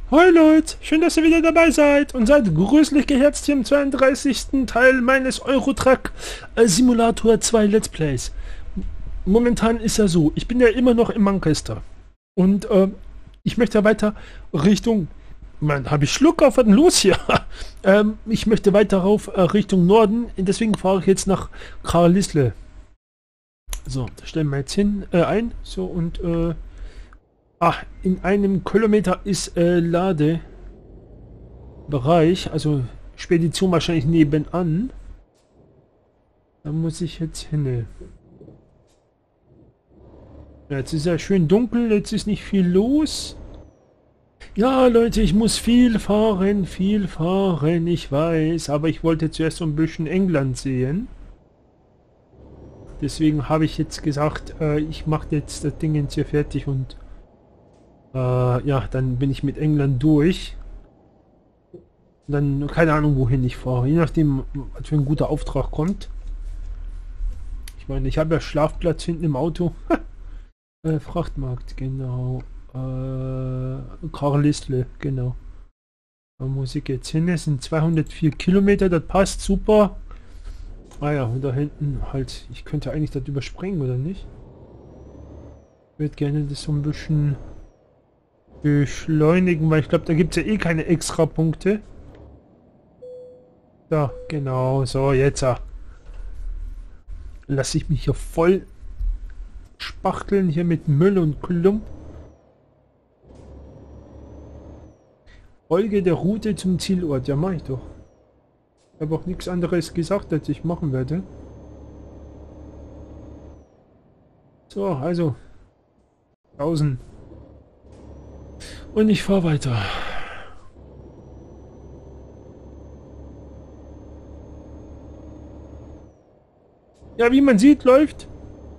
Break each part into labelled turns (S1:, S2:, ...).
S1: Hi Leute, schön, dass ihr wieder dabei seid und seid grüßlich geherzt hier im 32. Teil meines Eurotruck Simulator 2 Let's Plays. Momentan ist ja so, ich bin ja immer noch in Manchester und ich möchte ja weiter Richtung, Mann, habe ich Schluck auf, was denn los hier? Ich möchte weiter rauf Richtung Norden, deswegen fahre ich jetzt nach Carlisle. So, da stellen wir jetzt hin, ein, so und in einem Kilometer ist Lade. Bereich, also Spedition wahrscheinlich nebenan. Da muss ich jetzt hin. Ja, jetzt ist ja schön dunkel, jetzt ist nicht viel los. Ja, Leute, ich muss viel fahren, ich weiß, aber ich wollte zuerst so ein bisschen England sehen. Deswegen habe ich jetzt gesagt, ich mache jetzt das Ding jetzt hier fertig und ja, dann bin ich mit England durch. Und dann keine Ahnung, wohin ich fahre, je nachdem, was für ein guter Auftrag kommt. Ich meine, ich habe ja Schlafplatz hinten im Auto. Frachtmarkt, genau. Carlisle, genau. Da muss ich jetzt hin. Es sind 204 Kilometer, das passt super. Ah ja, und da hinten halt, ich könnte eigentlich das überspringen, oder nicht? Ich würde gerne das so ein bisschen beschleunigen, weil ich glaube, da gibt es ja eh keine extra Punkte. Da, genau, so, jetzt lasse ich mich hier voll spachteln, hier mit Müll und Klump. Folge der Route zum Zielort. Ja, mache ich doch. Ich habe auch nichts anderes gesagt, als ich machen werde. So, also 1000. Und ich fahre weiter. Ja, wie man sieht, läuft.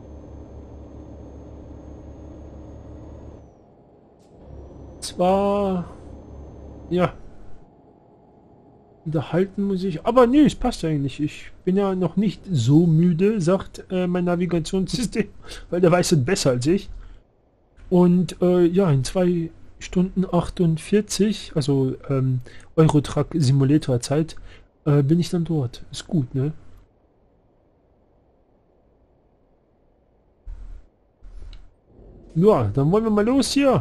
S1: Zwar, ja, unterhalten muss ich, aber nee, es passt eigentlich. Ich bin ja noch nicht so müde, sagt mein Navigationssystem, weil der weiß es besser als ich. Und ja, in 2 Stunden 48, also Eurotruck Simulator Zeit, bin ich dann dort. Ist gut, ne? Ja, dann wollen wir mal los hier.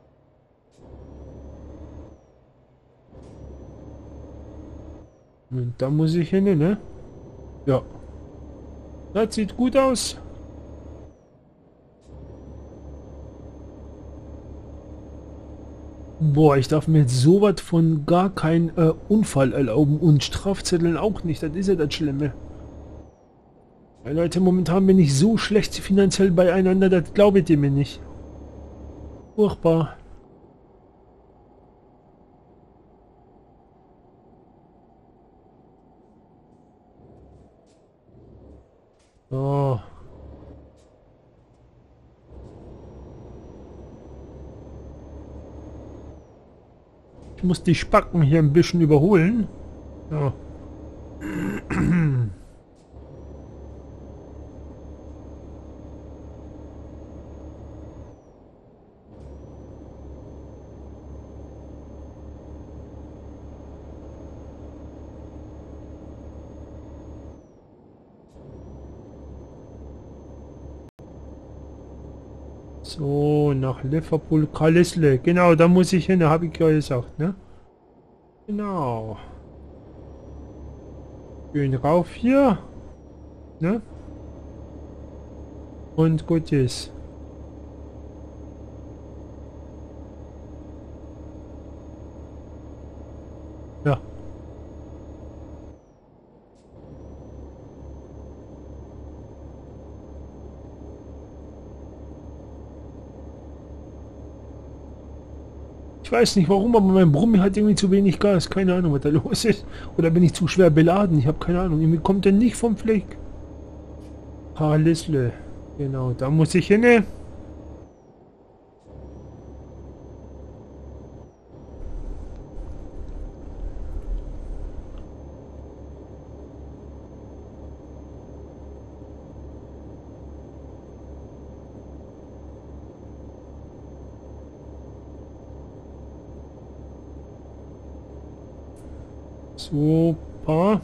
S1: Und da muss ich hin, ne? Ja, das sieht gut aus. Boah, ich darf mir jetzt sowas von gar keinen Unfall erlauben und Strafzetteln auch nicht. Das ist ja das Schlimme. Weil Leute, momentan bin ich so schlecht finanziell beieinander, das glaubet ihr mir nicht. Furchtbar. Oh, ich muss die Spacken hier ein bisschen überholen. Ja. So, nach Liverpool, Carlisle. Genau, da muss ich hin, habe ich ja gesagt, ne? Genau. Schön rauf hier, ne? Und gut ist. Ja. Ich weiß nicht warum, aber mein Brummi hat irgendwie zu wenig Gas. Keine Ahnung, was da los ist. Oder bin ich zu schwer beladen? Ich habe keine Ahnung. Irgendwie kommt er nicht vom Fleck. Carlisle. Genau, da muss ich hin. Ne? Super.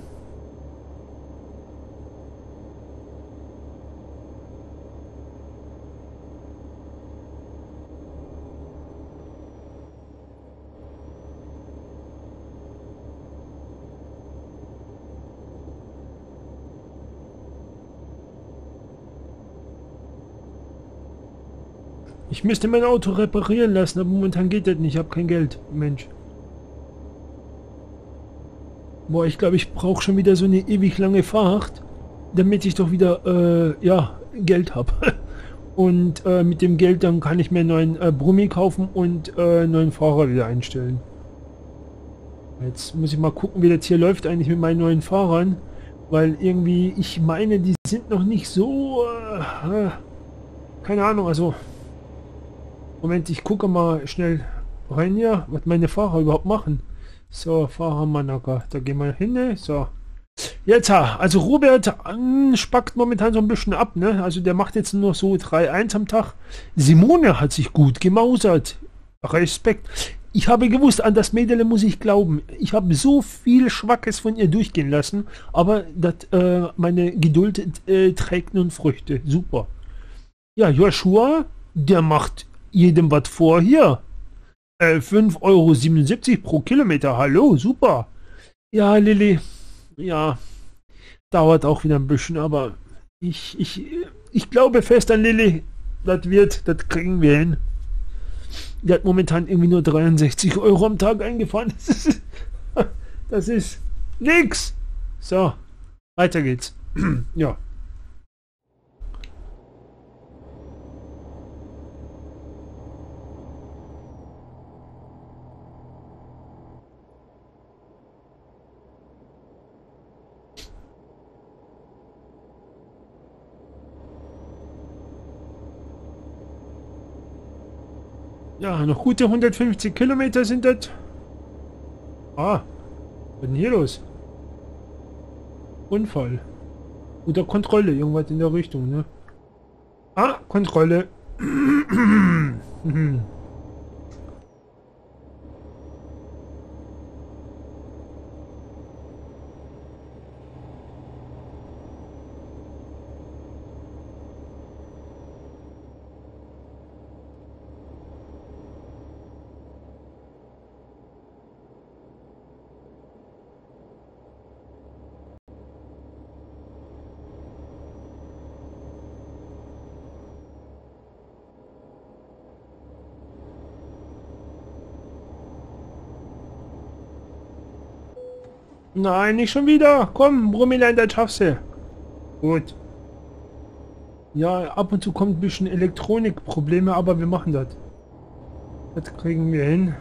S1: Ich müsste mein Auto reparieren lassen, aber momentan geht das nicht. Ich habe kein Geld. Mensch. Boah, ich glaube, ich brauche schon wieder so eine ewig lange Fahrt, damit ich doch wieder, ja, Geld habe. Und mit dem Geld dann kann ich mir einen neuen Brummi kaufen und einen neuen Fahrer wieder einstellen. Jetzt muss ich mal gucken, wie das hier läuft eigentlich mit meinen neuen Fahrern. Weil irgendwie, ich meine, die sind noch nicht so, keine Ahnung, also, Moment, ich gucke mal schnell rein hier, was meine Fahrer überhaupt machen. So, Fahrer Manaka, da gehen wir hin, ne? So. Jetzt, also Robert spackt momentan so ein bisschen ab, ne? Also der macht jetzt nur so 3-1 am Tag. Simone hat sich gut gemausert. Respekt. Ich habe gewusst, an das Mädel muss ich glauben. Ich habe so viel Schwaches von ihr durchgehen lassen, aber meine Geduld trägt nun Früchte. Super. Ja, Joshua, der macht jedem was vor hier. 5,77 € pro Kilometer. Hallo, super. Ja, Lilly. Ja, dauert auch wieder ein bisschen, aber ich glaube fest an Lilly. Das kriegen wir hin. Der hat momentan irgendwie nur 63 € am Tag eingefahren. Das ist nix. So, weiter geht's. Ja. Ja, noch gute 150 Kilometer sind das. Ah, was ist denn hier los? Unfall. Oder Kontrolle, irgendwas in der Richtung, ne? Ah, Kontrolle. Nein, nicht schon wieder. Komm, Brummilein, das schaffst du. Gut. Ja, ab und zu kommt ein bisschen Elektronikprobleme, aber wir machen das. Das kriegen wir hin.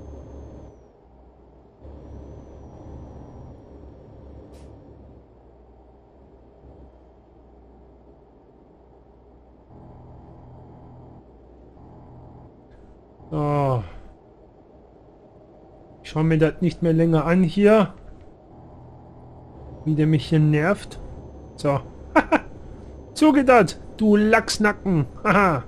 S1: So. Ich schaue mir das nicht mehr länger an hier. Wie der mich hier nervt. So. So geht das, du Lachsnacken. Haha.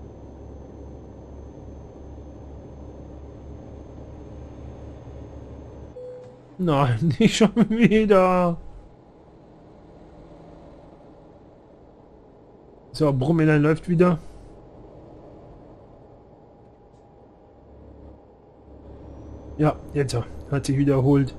S1: Nein, nicht schon wieder. So, Brummelan läuft wieder. Ja, jetzt hat sich wiederholt.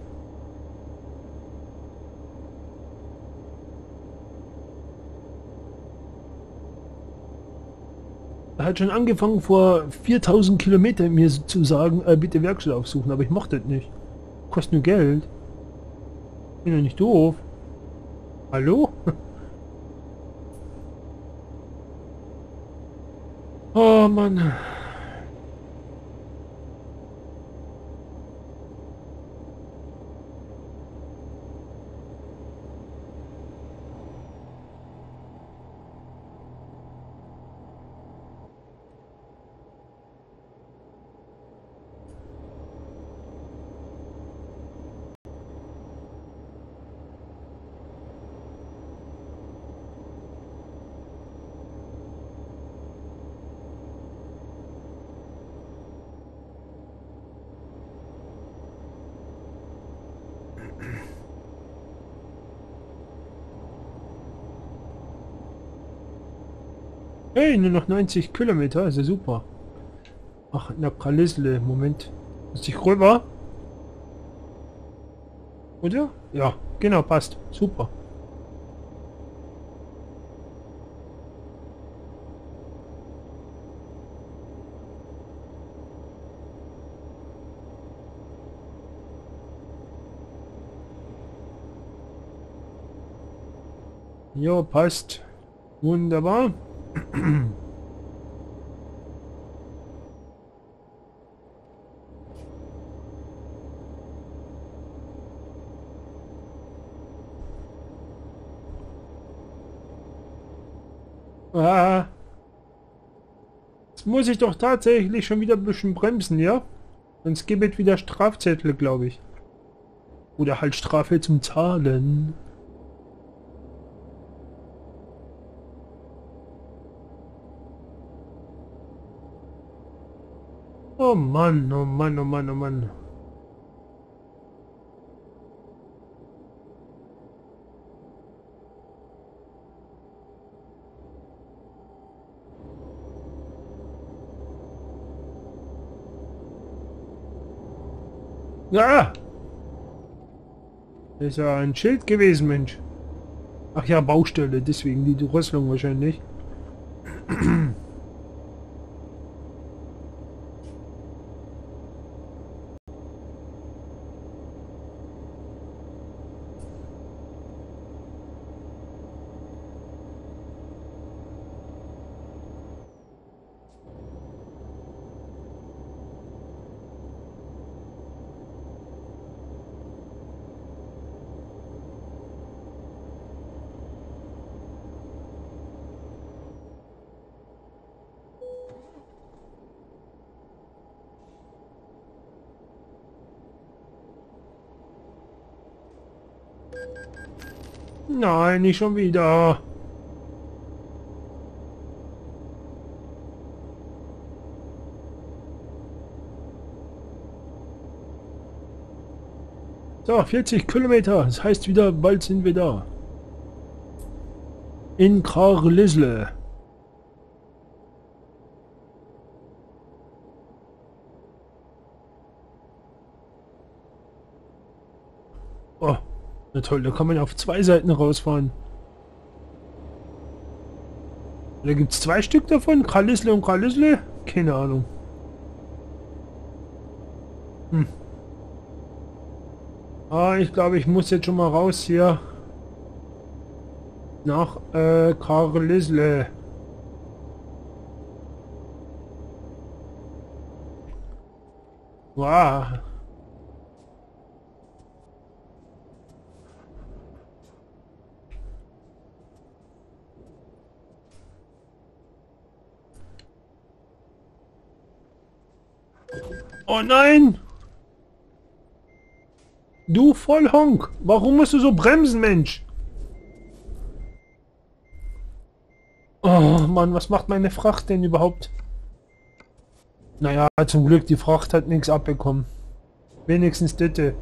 S1: Er hat schon angefangen vor 4000 Kilometern mir zu sagen, bitte Werkstatt aufsuchen, aber ich mochte das nicht. Kostet nur Geld. Bin ja nicht doof. Hallo? Oh Mann. Hey, nur noch 90 Kilometer, ist ja super. Ach, na Kalisle, Moment. Muss ich rüber? Oder? Ja, genau, passt. Super. Jo, passt. Wunderbar. Ah, jetzt muss ich doch tatsächlich schon wieder ein bisschen bremsen, ja? Sonst gibt es wieder Strafzettel, glaube ich. Oder halt Strafe zum Zahlen. Oh Mann, oh Mann, oh Mann, oh Mann. Ja! Das ist ja ein Schild gewesen, Mensch. Ach ja, Baustelle, deswegen die Drosselung wahrscheinlich. Nein, nicht schon wieder. So, 40 Kilometer. Das heißt wieder, bald sind wir da. In Krarlisle. Oh, na toll, da kann man ja auf zwei Seiten rausfahren. Da gibt es zwei Stück davon, Kralisle und Kralisle? Keine Ahnung. Hm. Ah, ich glaube, ich muss jetzt schon mal raus hier. Nach Kralisle. Wow. Oh nein! Du Vollhonk! Warum musst du so bremsen, Mensch? Oh Mann, was macht meine Fracht denn überhaupt? Naja, zum Glück, die Fracht hat nichts abbekommen. Wenigstens bitte.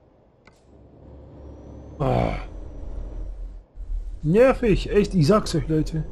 S1: Ah, nervig, echt, ich sag's euch, Leute.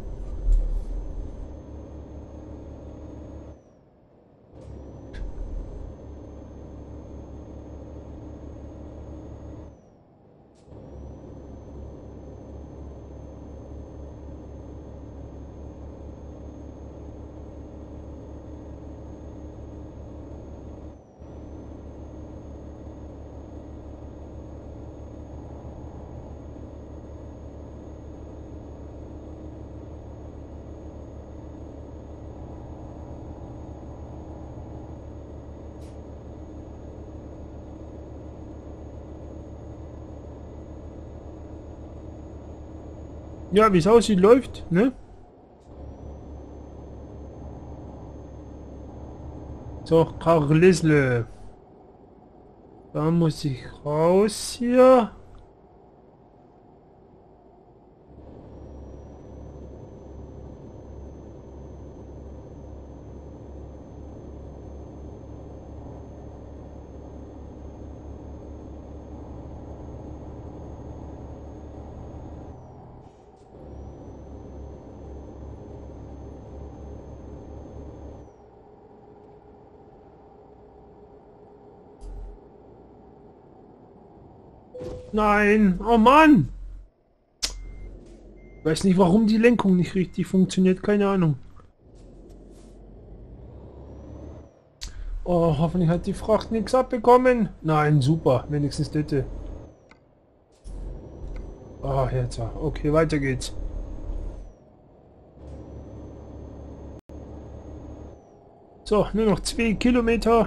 S1: Ja, wie es aussieht, läuft, ne? So, Karlisle. Da muss ich raus hier. Nein, oh Mann. Weiß nicht, warum die Lenkung nicht richtig funktioniert, keine Ahnung. Oh, hoffentlich hat die Fracht nichts abbekommen. Nein, super, wenigstens bitte. Ah, jetzt. Okay, weiter geht's. So, nur noch 2 Kilometer.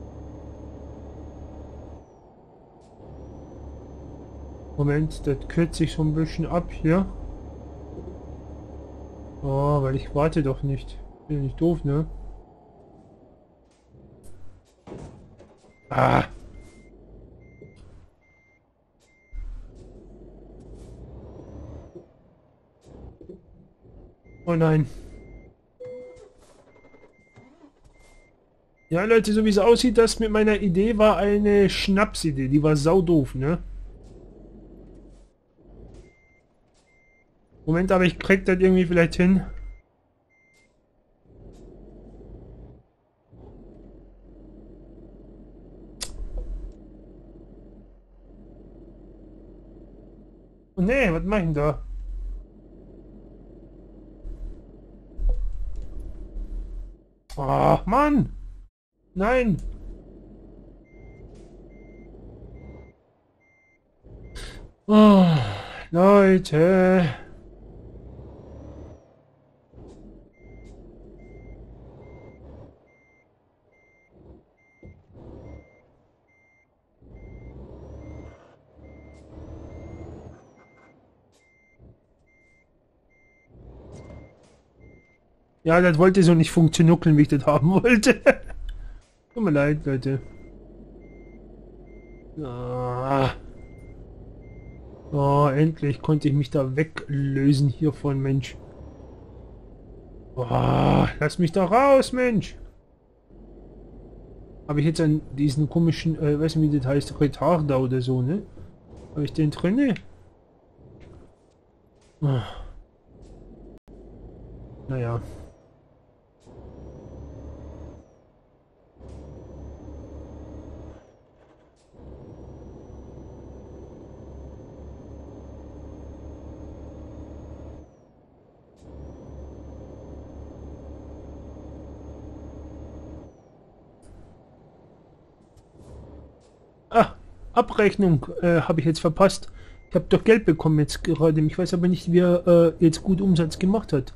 S1: Moment, das kürzt sich so ein bisschen ab hier. Oh, weil ich warte doch nicht. Bin ja nicht doof, ne? Ah. Oh nein. Ja, Leute, so wie es aussieht, das mit meiner Idee war eine Schnapsidee. Die war saudoof, ne? Moment, aber ich krieg das irgendwie vielleicht hin. Oh nee, was mach ich denn da? Ach, Mann! Nein! Oh, Leute! Ja, das wollte so nicht funktionieren, wie ich das haben wollte. Tut mir leid, Leute. Ah. Oh, endlich konnte ich mich da weglösen hiervon, Mensch. Oh, lass mich da raus, Mensch. Habe ich jetzt an diesen komischen, weiß nicht wie das heißt, Retarder oder so, ne? Habe ich den drinne? Oh. Naja. Ah, Abrechnung habe ich jetzt verpasst. Ich habe doch Geld bekommen jetzt gerade. Ich weiß aber nicht, wer jetzt gut Umsatz gemacht hat.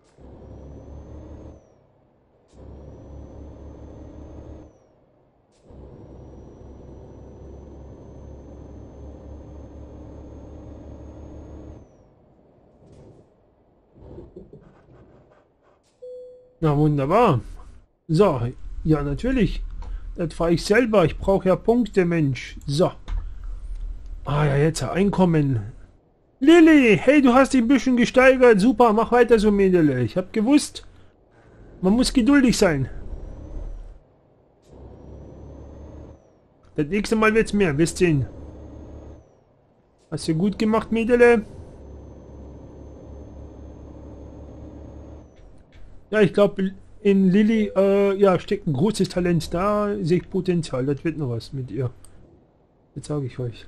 S1: Na wunderbar. So, ja natürlich. Das fahre ich selber. Ich brauche ja Punkte, Mensch. So. Ah ja, jetzt Einkommen. Lilly, hey, du hast dich ein bisschen gesteigert. Super, mach weiter so, Mädel. Ich habe gewusst, man muss geduldig sein. Das nächste Mal wird's mehr, wisst ihr. Hast du gut gemacht, Mädel. Ja, ich glaube, in Lilly ja, steckt ein großes Talent. Da sehe ich Potenzial. Das wird noch was mit ihr. Jetzt sage ich euch.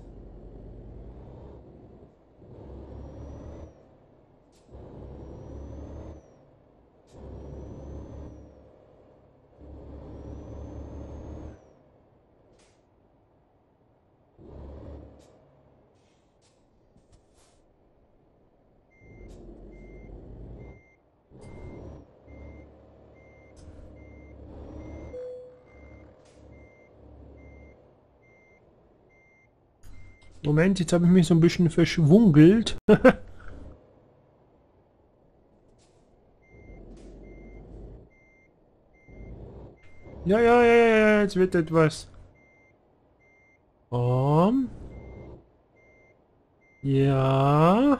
S1: Moment, jetzt habe ich mich so ein bisschen verschwungelt. Ja, ja, ja, ja, ja, jetzt wird etwas. Ja.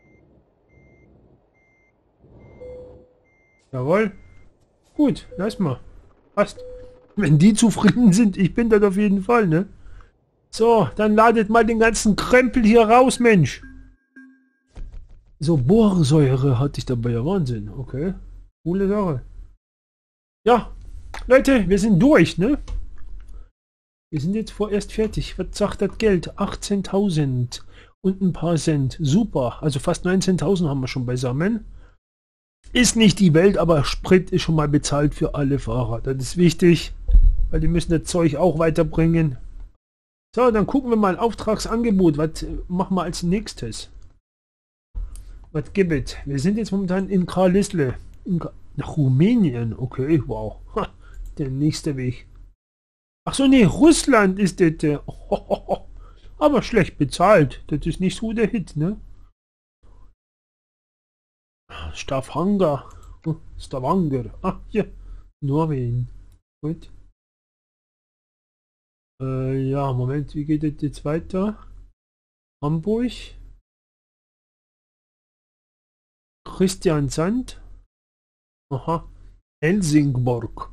S1: Jawohl. Gut, lass mal. Passt. Wenn die zufrieden sind, ich bin das auf jeden Fall, ne? So, dann ladet mal den ganzen Krempel hier raus, Mensch. So, Borsäure hatte ich dabei, ja Wahnsinn. Okay, coole Sache. Ja, Leute, wir sind durch, ne? Wir sind jetzt vorerst fertig. Was sagt das Geld? 18.000 und ein paar Cent. Super. Also fast 19.000 haben wir schon beisammen. Ist nicht die Welt, aber Sprit ist schon mal bezahlt für alle Fahrer. Das ist wichtig, weil die müssen das Zeug auch weiterbringen. So, dann gucken wir mal Auftragsangebot. Was machen wir als nächstes? Was gibt es? Wir sind jetzt momentan in Kralisle. Nach Rumänien. Okay, wow. Ha, der nächste Weg. Ach so, nee, Russland ist das. Aber schlecht bezahlt. Das ist nicht so der Hit, ne? Stavanger. Stavanger. Ah, hier. Norwegen. Gut. Ja, Moment, wie geht das jetzt weiter? Hamburg. Christiansand. Aha. Helsingborg.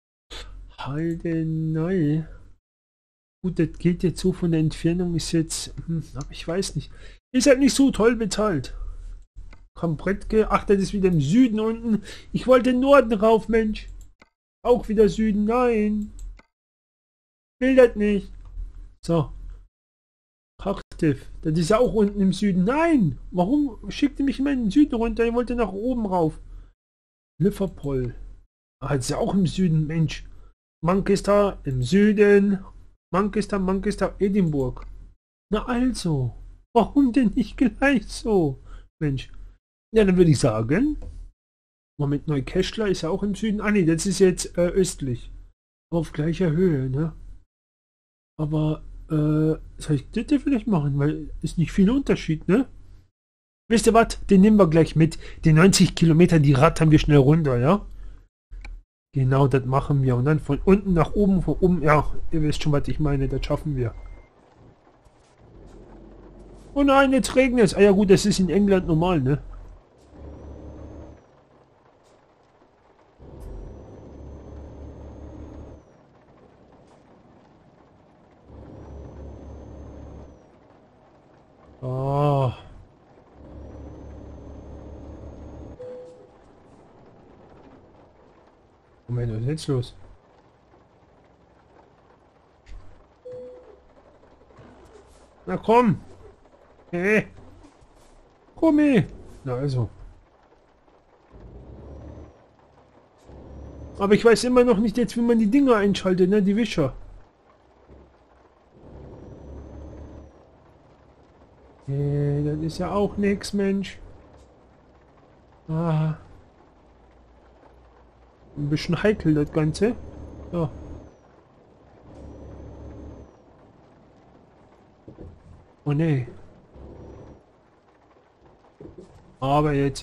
S1: Heidenau. Gut, das geht jetzt so von der Entfernung, ist jetzt, aber ich weiß nicht. Ist halt nicht so toll bezahlt. Kompretke, ach, das ist wieder im Süden unten. Ich wollte den Norden rauf, Mensch. Auch wieder Süden, nein. Will das nicht. So. Kaktiv, das ist ja auch unten im Süden. Nein, warum schickte mich immer in den Süden runter? Ich wollte nach oben rauf. Liverpool. Ah, das ist ja auch im Süden, Mensch. Manchester im Süden. Manchester, Edinburgh. Na also, warum denn nicht gleich so? Mensch. Ja, dann würde ich sagen, Moment, Neukästler ist ja auch im Süden. Ah nee, das ist jetzt östlich. Auf gleicher Höhe, ne? Aber, soll ich das hier vielleicht machen? Weil ist nicht viel Unterschied, ne? Wisst ihr was? Den nehmen wir gleich mit. Die 90 Kilometer, die rattern wir schnell runter, ja? Genau, das machen wir. Und dann von unten nach oben, von oben, ja, ihr wisst schon, was ich meine, das schaffen wir. Oh nein, jetzt regnet es. Ah ja gut, das ist in England normal, ne? Ah. Moment, was ist jetzt los? Na komm! Hey! Komm her! Na also. Aber ich weiß immer noch nicht jetzt, wie man die Dinger einschaltet, ne? Die Wischer. Hey, das ist ja auch nix, Mensch. Ah. Ein bisschen heikel, das Ganze. Ja. Oh ne. Aber jetzt.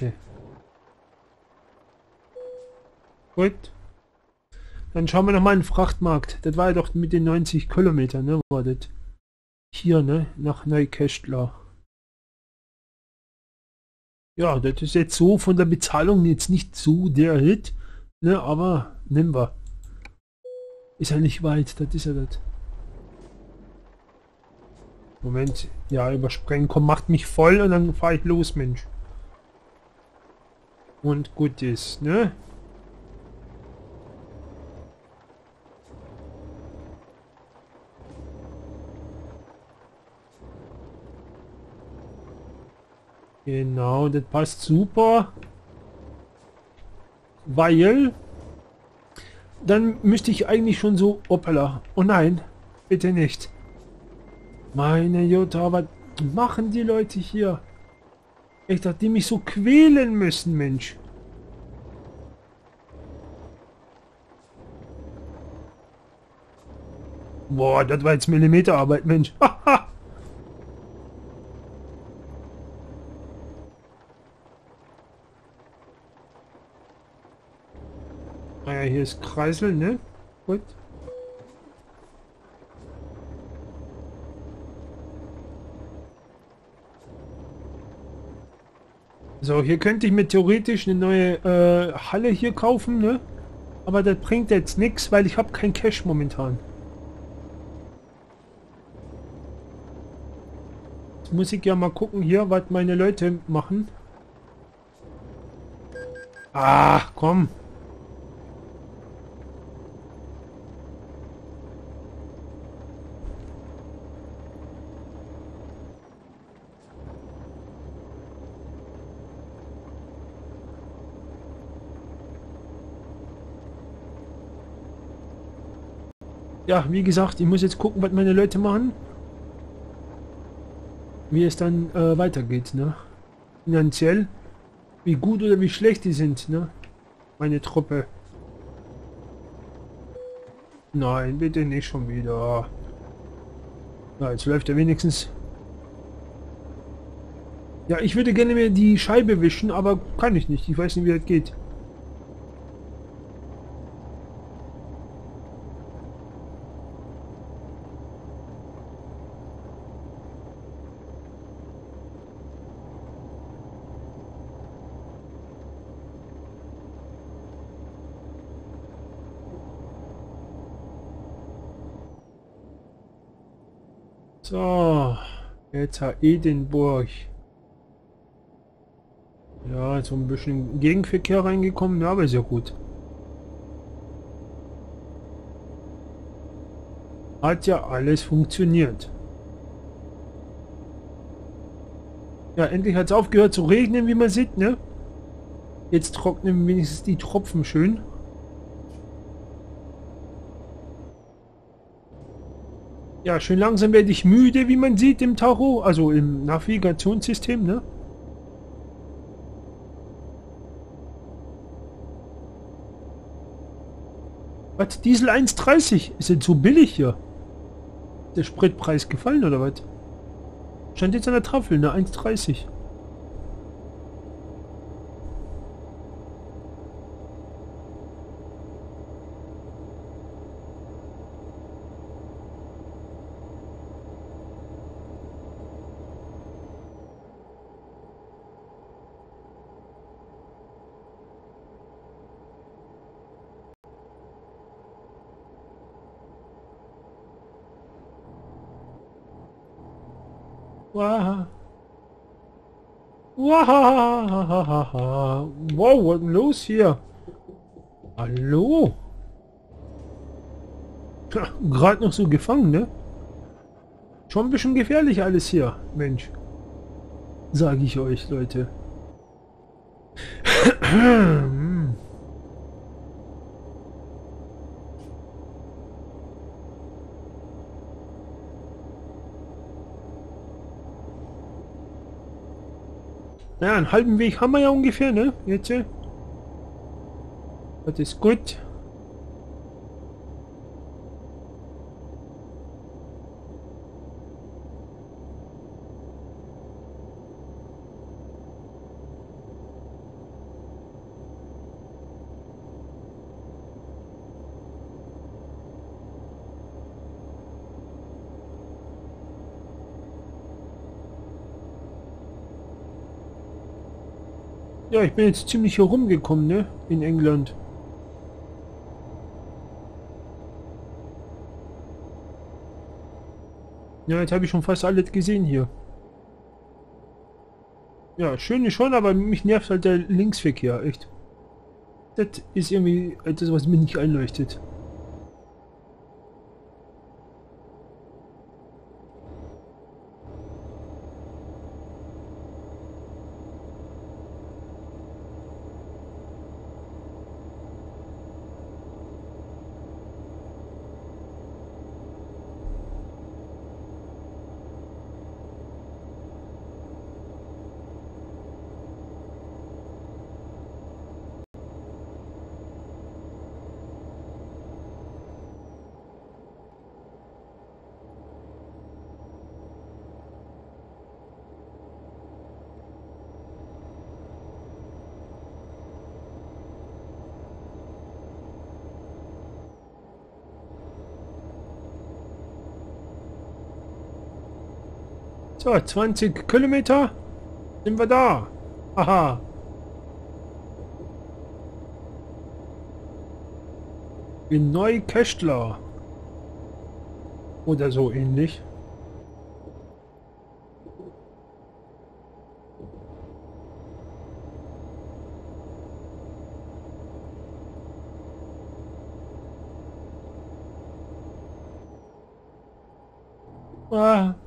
S1: Gut. Dann schauen wir noch mal in den Frachtmarkt. Das war ja doch mit den 90 Kilometern, ne? War das. Hier, ne? Nach Neukästler. Ja, das ist jetzt so von der Bezahlung jetzt nicht so der Hit. Ne? Aber nehmen wir. Ist ja nicht weit, das ist ja das. Moment. Ja, überspringen. Komm, macht mich voll und dann fahre ich los, Mensch. Und gut ist, ne? Genau, das passt super. Weil dann müsste ich eigentlich schon so... Hoppala. Oh nein, bitte nicht. Meine Jutta, was machen die Leute hier? Ich dachte, die mich so quälen müssen, Mensch. Boah, das war jetzt Millimeterarbeit, Mensch. Haha. Naja, hier ist Kreisel, ne? Gut. So, hier könnte ich mir theoretisch eine neue Halle hier kaufen, ne? Aber das bringt jetzt nichts, weil ich habe kein Cash momentan. Jetzt muss ich ja mal gucken hier, was meine Leute machen. Ah, komm. Ja, wie gesagt, ich muss jetzt gucken, was meine Leute machen, wie es dann weitergeht, ne? Finanziell, wie gut oder wie schlecht die sind, ne? Meine Truppe. Nein, bitte nicht schon wieder. Ja, jetzt läuft er wenigstens. Ja, ich würde gerne mir die Scheibe wischen, aber kann ich nicht. Ich weiß nicht, wie das geht. So, jetzt Edinburgh. Ja, so ein bisschen Gegenverkehr reingekommen, ja, aber ist ja gut. Hat ja alles funktioniert. Ja, endlich hat es aufgehört zu regnen, wie man sieht, ne? Jetzt trocknen wenigstens die Tropfen schön. Ja, schön langsam werde ich müde, wie man sieht im Tacho, also im Navigationssystem, ne? Was? Diesel 1,30? Ist denn so billig hier? Der Spritpreis gefallen oder was? Stand jetzt an der Tafel, ne? 1,30. Wow. Wow. Wow, was ist denn los hier? Hallo? Gerade noch so gefangen, ne? Schon ein bisschen gefährlich alles hier, Mensch. Sage ich euch, Leute. Ja, einen halben Weg haben wir ja ungefähr, ne? Jetzt. Das ist gut. Ja, ich bin jetzt ziemlich herumgekommen, ne? In England. Ja, jetzt habe ich schon fast alles gesehen hier. Ja, schön ist schon, aber mich nervt halt der Linksverkehr, echt. Das ist irgendwie etwas, was mir nicht einleuchtet. So, 20 Kilometer sind wir da. Aha. In Neuköstler. Oder so ähnlich. Ah.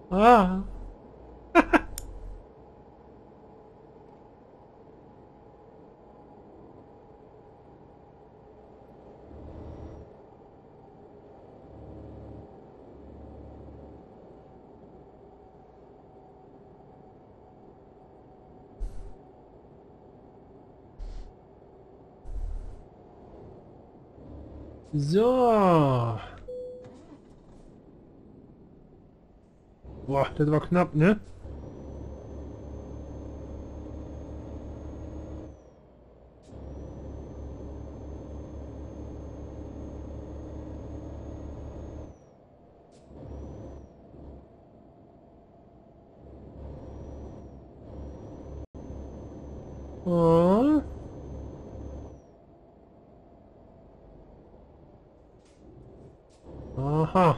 S1: Ah. So. Boah, das war knapp, ne? Oh. Aha.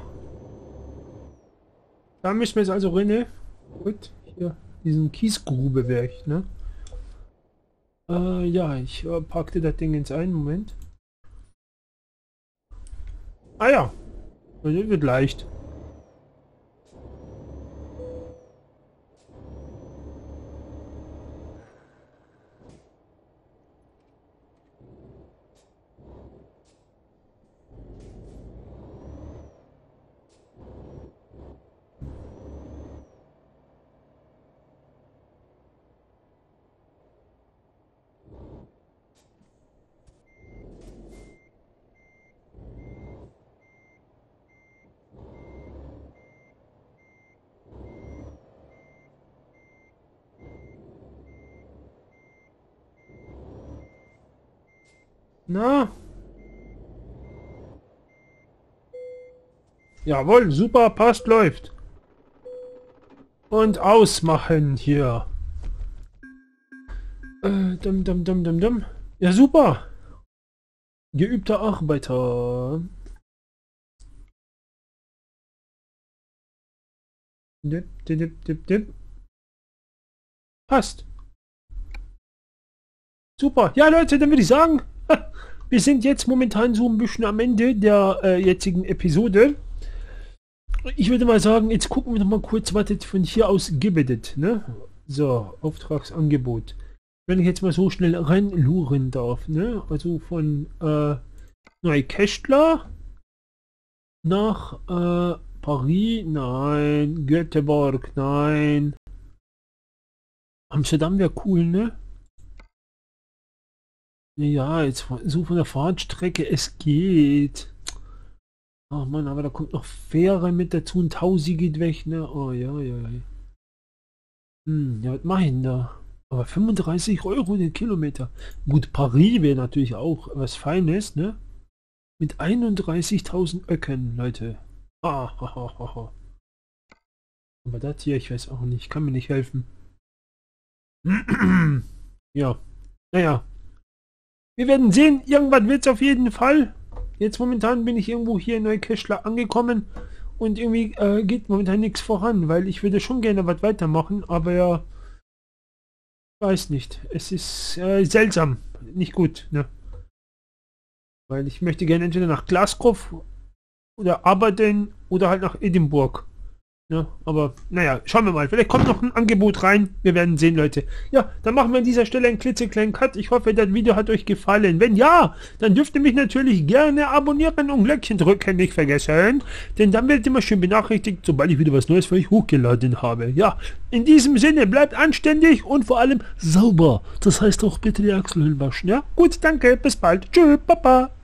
S1: Da müssen wir jetzt also rein, ne? Gut, hier, diesen Kiesgrube wäre ich, ne? Ja, ich packte das Ding ins ein, Moment. Ah ja, das wird leicht. Na? Jawohl, super, passt, läuft. Und ausmachen hier. Dum, dum, dum, dum, dum. Ja, super. Geübter Arbeiter. Dip, dip, dip, dip, dip. Passt. Super. Ja, Leute, dann würde ich sagen, wir sind jetzt momentan so ein bisschen am Ende der jetzigen Episode. Ich würde mal sagen, jetzt gucken wir noch mal kurz, was jetzt von hier aus gibt, ne? So, Auftragsangebot. Wenn ich jetzt mal so schnell reinluren darf, ne? Also von Neukästler nach Paris, nein. Göteborg, nein. Amsterdam wäre cool, ne? Ja, jetzt so von der Fahrtstrecke, es geht. Ach man, aber da kommt noch Fähre mit dazu, ein Tausi geht weg, ne? Oh ja, ja, ja. Ja, was mach ich denn da? Aber 35 Euro den Kilometer. Gut, Paris wäre natürlich auch was Feines, ne? Mit 31.000 Öcken, Leute. Ah, ha, ha, ha, ha. Aber das hier, ich weiß auch nicht, kann mir nicht helfen. Ja, naja. Wir werden sehen, irgendwann wird es auf jeden Fall. Jetzt momentan bin ich irgendwo hier in Neukästler angekommen und irgendwie geht momentan nichts voran, weil ich würde schon gerne was weitermachen, aber ja, weiß nicht. Es ist seltsam, nicht gut, ne? Weil ich möchte gerne entweder nach Glasgow oder Aberdeen oder halt nach Edinburgh. Ja, aber naja, schauen wir mal. Vielleicht kommt noch ein Angebot rein. Wir werden sehen, Leute. Ja, dann machen wir an dieser Stelle einen klitzekleinen Cut. Ich hoffe, das Video hat euch gefallen. Wenn ja, dann dürft ihr mich natürlich gerne abonnieren und Glöckchen drücken nicht vergessen. Denn dann werdet ihr immer schön benachrichtigt, sobald ich wieder was Neues für euch hochgeladen habe. Ja, in diesem Sinne, bleibt anständig und vor allem sauber. Das heißt auch bitte die Achselhöhlen waschen. Ja, gut, danke, bis bald. Tschüss, Papa.